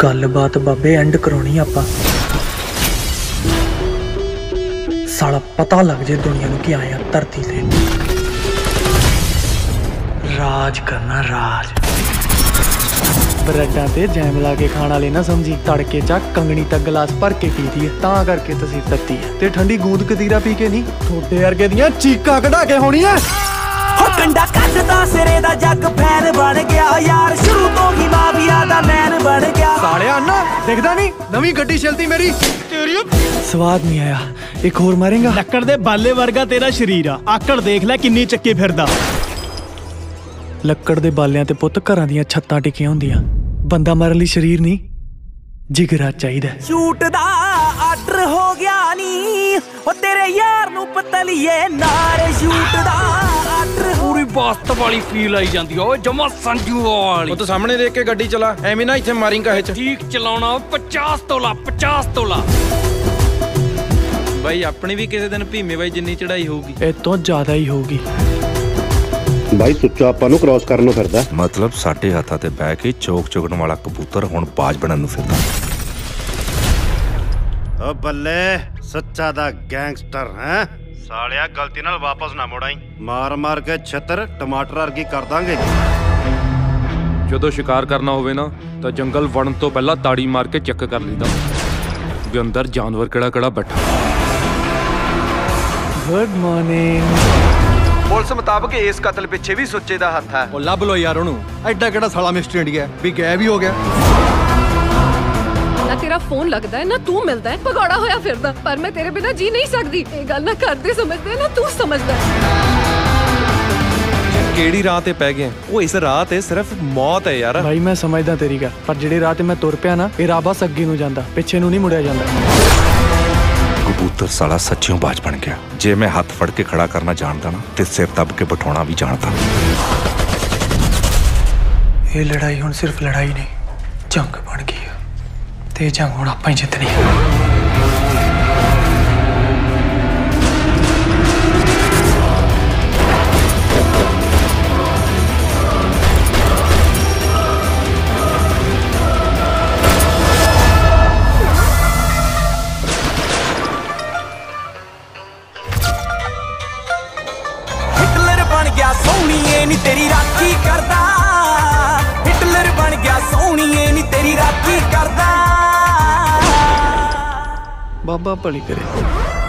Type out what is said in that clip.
गलबात बाबे एंड करानी आपां। साला पता लग जाए दुनिया नूं कि आए धरती ते राज करना। राज ब्रेडां ते जैम ला के खाण वाले ना समझी, तड़के चा कंगनी तक गिलास भर के पी दी है, तां करके तसीर तत्ती है। ते ठंडी गूंद कतीरा पी के नहीं, थोड़े वर्गे दियां चीकां कढा के होनी है। कंडा कटदा सिरे दा जग फैन बन गया यार, शुरू तो ही माफिया दा मैन बन गया। सालिया अन्ना देखदा नहीं नवीं गड्डी चलती मेरी तेरी स्वाद नहीं आया, एक होर मारेगा। ਲੱਕੜ ਦੇ ਬਾਲੇ ਵਰਗਾ ਤੇਰਾ ਸ਼ਰੀਰ ਆ, ਆਕੜ ਦੇਖ ਲੈ ਕਿੰਨੀ ਚੱਕੀ ਫਿਰਦਾ। ਲੱਕੜ ਦੇ ਬਾਲਿਆਂ ਤੇ ਪੁੱਤ ਘਰਾਂ ਦੀਆਂ ਛੱਤਾਂ ਟਿਕੀਆਂ ਹੁੰਦੀਆਂ, ਬੰਦਾ ਮਾਰਨ ਲਈ ਸ਼ਰੀਰ ਨਹੀਂ ਜਿਗਰਾ ਚਾਹੀਦਾ। ਸ਼ੂਟ ਦਾ ਆਰਡਰ ਹੋ ਗਿਆ ਨੀ ਉਹ ਤੇਰੇ ਯਾਰ ਨੂੰ ਪਤਲੀਏ ਨਾਰੇ, ਸ਼ੂਟ ਦਾ ਆਰਡਰ ਪੂਰੀ ਬਾਸਤ ਵਾਲੀ ਫੀਲ ਆਈ ਜਾਂਦੀ ਓਏ, ਜਮਾ ਸੰਜੂ ਵਾਲੀ। ਉਹ ਤਾਂ ਸਾਹਮਣੇ ਦੇਖ ਕੇ ਗੱਡੀ ਚਲਾ, ਐਵੇਂ ਨਾ ਇੱਥੇ ਮਾਰਿੰਗ ਕਾਹੇ ਚ। ਠੀਕ ਚਲਾਉਣਾ 50 ਤੋਲਾ 50 ਤੋਲਾ। ਬਾਈ ਆਪਣੀ ਵੀ ਕਿਸੇ ਦਿਨ ਭੀਮੇ ਬਾਈ ਜਿੰਨੀ ਚੜਾਈ ਹੋਊਗੀ, ਇਹ ਤੋਂ ਜ਼ਿਆਦਾ ਹੀ ਹੋਊਗੀ। ਬਾਈ ਸੁੱਚਾ ਆਪਾਂ ਨੂੰ ਕ੍ਰਾਸ ਕਰਨ ਨੂੰ ਫਿਰਦਾ, ਮਤਲਬ ਸਾਡੇ ਹੱਥਾਂ ਤੇ ਬਹਿ ਕੇ ਚੋਕ ਚੁਗਣ ਵਾਲਾ ਕਬੂਤਰ ਹੁਣ ਬਾਜ ਬਣਨ ਨੂੰ ਫਿਰਦਾ। ਓ ਬੱਲੇ ਸੱਚਾ ਦਾ ਗੈਂਗਸਟਰ ਹੈ ਸਾਲਿਆ, ਗਲਤੀ ਨਾਲ ਵਾਪਸ ਨਾ ਮੁੜਾਈ, ਮਾਰ ਮਾਰ ਕੇ ਛੱਤਰ ਟਮਾਟਰ ਵਰਗੀ ਕਰ ਦਾਂਗੇ। ਜਦੋਂ ਸ਼ਿਕਾਰ ਕਰਨਾ ਹੋਵੇ ਨਾ ਤਾਂ ਜੰਗਲ ਵੜਨ ਤੋਂ ਪਹਿਲਾਂ ਤਾੜੀ ਮਾਰ ਕੇ ਚੈੱਕ ਕਰ ਲਈਦਾ ਵੀ ਅੰਦਰ ਜਾਨਵਰ ਕਿਹੜਾ ਕਿਹੜਾ ਬੈਠਾ। Good morning. ਪੁਲਿਸ ਮੁਤਾਬਕ ਇਸ ਕਤਲ ਪਿੱਛੇ ਵੀ ਸੁੱਚੇ ਦਾ ਹੱਥ ਹੈ। ਉਹ ਲੱਭ ਲੋ ਯਾਰ ਉਹਨੂੰ, ਐਡਾ ਕਿਹੜਾ ਸਾਲਾ ਮਿਸਟਰ ਇੰਡੀਆ ਵੀ ਗਾਇਬ ਹੀ ਹੋ ਗਿਆ। ਨਾ ਤੇਰਾ ਫੋਨ ਲੱਗਦਾ ਹੈ ਨਾ ਤੂੰ ਮਿਲਦਾ ਹੈ, ਭਗੌੜਾ ਹੋਇਆ ਫਿਰਦਾ। ਪਰ ਮੈਂ ਤੇਰੇ ਬਿਨਾਂ ਜੀ ਨਹੀਂ ਸਕਦੀ, ਇਹ ਗੱਲ ਨਾ ਕਰਦੇ ਸਮਝਦੇ ਨਾ ਤੂੰ ਸਮਝਦਾ। ਕਿਹੜੀ ਰਾਹ ਤੇ ਪੈ ਗਏ? ਉਹ ਇਸ ਰਾਹ ਤੇ ਸਿਰਫ ਮੌਤ ਹੈ ਯਾਰ। ਭਾਈ ਮੈਂ ਸਮਝਦਾ ਤੇਰੀ ਗੱਲ, ਪਰ ਜਿਹੜੇ ਰਾਹ ਤੇ ਮੈਂ ਤੁਰ ਪਿਆ ਨਾ, ਇਹ ਰਾਹ ਬਸ ਅੱਗੇ ਨੂੰ ਜਾਂਦਾ, ਪਿੱਛੇ ਨੂੰ ਨਹੀਂ ਮੁੜਿਆ ਜਾਂਦਾ। ਕਬੂਤਰ ਸਾਲਾ ਸੱਚਿਓਂ ਬਾਜ ਬਣ ਗਿਆ। ਜੇ ਮੈਂ ਹੱਥ ਫੜ ਕੇ ਖੜਾ ਕਰਨਾ ਜਾਣਦਾ ਨਾ ਤੇ ਸਿਰ ਦੱਬ ਕੇ ਬਿਠਾਉਣਾ ਵੀ ਜਾਣਦਾ। ਇਹ ਲੜਾਈ ਹੁਣ ਸਿਰਫ ਲੜਾਈ ਨਹੀਂ, ਜੰਗ ਬਣ ਗਈ ਹੈ ਤੇ ਇਹ ਜੰਗ ਹੁਣ ਆਪਾਂ ਹੀ ਜਿੱਤਣੀ ਹੈ। ਸੋਹਣੀਏ ਨੀ ਤੇਰੀ ਰਾਖੀ ਕਰਦਾ, ਹਿਟਲਰ ਬਣ ਗਿਆ ਸੋਹਣੀਏ ਨੀ ਤੇਰੀ ਰਾਖੀ ਕਰਦਾ। ਬਾਬਾ ਭਲੀ ਕਰੇ।